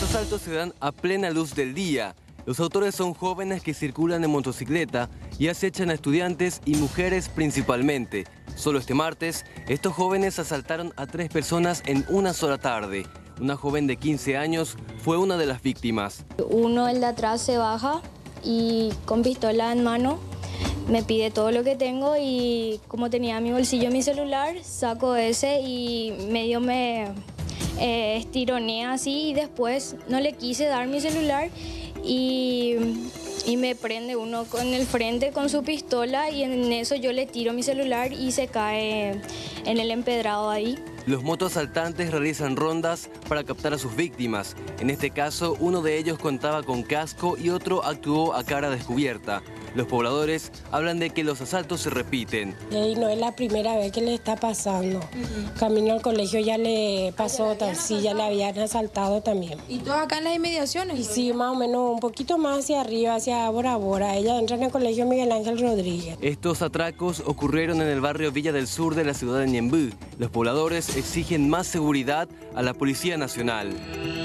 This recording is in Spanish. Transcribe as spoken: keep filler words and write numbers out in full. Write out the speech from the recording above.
asaltos se dan a plena luz del día. Los autores son jóvenes que circulan en motocicleta y acechan a estudiantes y mujeres principalmente. Solo este martes, estos jóvenes asaltaron a tres personas en una sola tarde. Una joven de quince años fue una de las víctimas. Uno, el de atrás, se baja y con pistola en mano me pide todo lo que tengo, y como tenía en mi bolsillo mi celular, saco ese y medio me eh, estironea así, y después no le quise dar mi celular y, y me prende uno con el frente con su pistola, y en eso yo le tiro mi celular y se cae en el empedrado ahí. Los motoasaltantes realizan rondas para captar a sus víctimas. En este caso, uno de ellos contaba con casco y otro actuó a cara descubierta. Los pobladores hablan de que los asaltos se repiten. Y no es la primera vez que le está pasando. Uh-huh. Camino al colegio ya le pasó, ya sí, ya le habían asaltado también. ¿Y todo acá en las inmediaciones? Y sí, más o menos un poquito más hacia arriba, hacia Bora Bora. Ella entra en el colegio Miguel Ángel Rodríguez. Estos atracos ocurrieron en el barrio Villa del Sur de la ciudad de Ñemby. Los pobladores exigen más seguridad a la Policía Nacional.